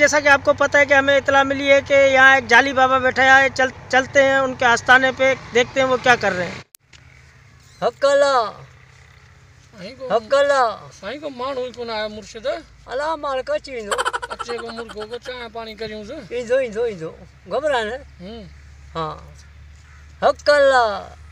जैसा कि आपको पता है कि हमें इतला मिली है कि यहाँ एक जाली बाबा बैठा है। चलते हैं उनके आस्थाने पे, देखते हैं वो क्या कर रहे हैं। हक्कला हक्कला साईं को मान हुई कोन आया मुर्शिद अला मार का चीनो अच्छे को मुर्गो को चाय पानी करियूं से इंदो इंदो इंदो घबरा न हाँ हक्कला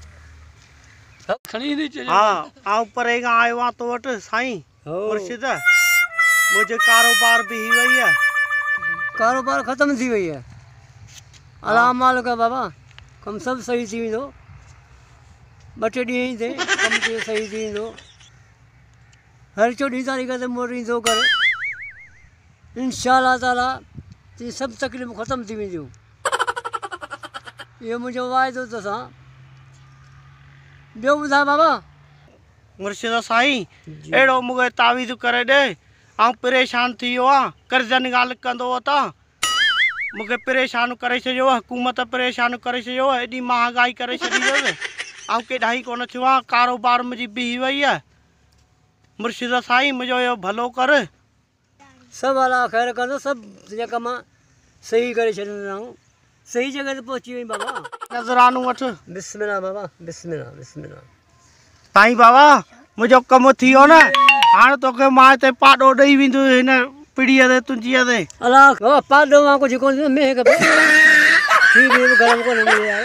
खणी दी चीज हाँ आऊं परेगा आयो वहाँ तो वट साईं मुर्शिद मुझे कारोबार भी ही वही है। कारोबार खत्म थी वही है। अला माल का बाबा कम सब सही थी दो बटे डी ही थे कम तो सही थी दो हर 14 तारीख़ ते मोरी दो कर इंशाअल्लाह ताला ते सब तकलीफ़ ख़त्म थी वेंदियूं। ये मुझे वाइदो तोसां। ॿियो ॿुधाए बाबा। मुर्शिद साईं अहिड़ो मूंखे तावीज़ करे ॾे, आउं परेशान थी वियो आहियां। कर्ज़नि ॻाल्हि कंदो त मूंखे परेशान करे छॾियो आहे, हुकूमत परेशान करे छॾियो आहे, एॾी महांगाई करे छॾी अथसि। आउं केॾा ई कोन थियो आहे, कारोबार मुंहिंजी बीही वई आहे। मुर्शिद साईं मुंहिंजो इहो भलो कर। सब अला ख़ैर कंदो, सब तुंहिंजा कम सही करे छॾींदो। सही जगह ते पहुची वई बाबा। नज़रानू वठ। बिस्मिल्लाह बाबा बिस्मिल्लाह बिस्मिल्लाह। साईं बाबा मुंहिंजो कमु थी वियो न, हाणे तोखे मां हिते पाॾो ॾेई वेंदो हिन पीढ़ीअ ते तुंहिंजीअ ते। अला बाबा पाॾो मां कुझु कोन में ठीक है गरम को नहीं है।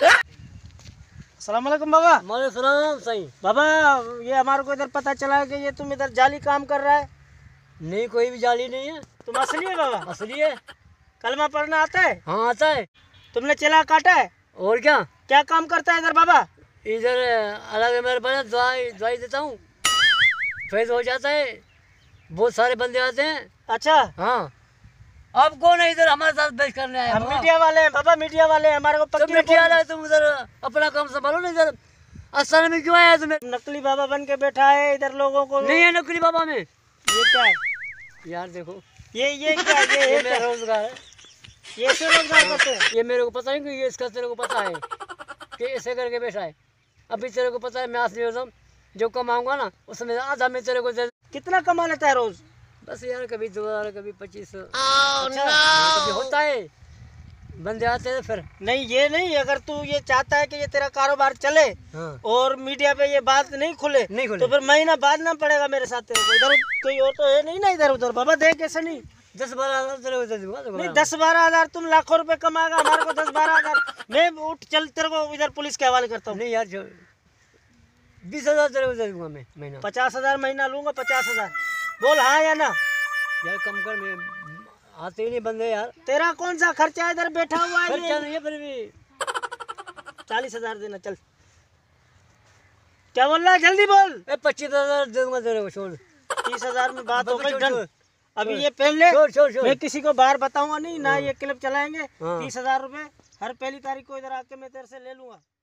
अस्सलाम वालेकुम बाबा। वालेकुम सलाम साईं। बाबा ये हमारे को इधर पता चला है कि ये तुम इधर जाली काम कर रहा है। नहीं कोई भी जाली नहीं है। तुम असली है बाबा? असली है। कलमा पढ़ना आता है? हाँ आता है। तुमने चला काटा है? और क्या क्या काम करता है इधर बाबा? इधर अलग मेरे पास दवाई देता हूँ, फैज हो जाता है। बहुत सारे बंदे आते हैं। अच्छा हाँ अब कौन है इधर हमारे साथ बैठ करने आया? हम मीडिया वाले हैं बाबा, मीडिया वाले हैं। हमारे को पक्की मीडिया वाला है, तुम उधर अपना काम संभालो ना। इधर आस्थान में क्यों आया तुम्हें? नकली बाबा बन के बैठा है इधर लोगों को। नहीं है नकली बाबा में। ये क्या है यार देखो ये क्या ये मेरा रोजगार है। ये ऐसे रोजगार करते हैं? ये मेरे को पता है कि ये इसका तेरे को पता है कि ऐसे करके बैठा है। अभी तेरे को पता है मैं असली हूँ, जो कमाऊंगा ना उसमें आधा मैं तेरे को दे। कितना कमा लेता है रोज? बस यार कभी 2000 कभी 2500। कभी होता है, बंदे आते हैं फिर। नहीं ये नहीं, अगर तू ये चाहता है कि ये तेरा कारोबार चले और मीडिया पे ये बात नहीं खुले तो फिर महीना बाद ना पड़ेगा मेरे साथ तेरे को। इधर कोई और तो है नहीं ना इधर उधर बाबा। देख ऐसे नहीं 10-12 हज़ार तेरे को दे दूंगा। नहीं 10-12 हज़ार तुम लाखों रुपए कमाएगा, हमारे को 10-12 हज़ार। मैं उठ चल तेरे को इधर पुलिस के हवाले करता हूँ। नहीं यार 20,000 तेरे को दे दूंगा मैं महीना। 50,000 महीना लूंगा। 50,000 बोल हाँ या ना? यार कम कर, मैं आते ही नहीं बंदे यार। तेरा कौन सा खर्चा है इधर बैठा हुआ है? खर्चा नहीं है फिर भी 40,000 देना। चल क्या बोल रहा है जल्दी बोल। 25,000 दे दूंगा तेरे को। छोड़ 30,000 में बात हो गई डन। अभी ये पहन ले। मैं किसी को बाहर बताऊंगा नहीं ना, ये क्लब चलाएंगे। 30,000 रुपए हर पहली तारीख को इधर आके मैं तेरे से ले लूंगा।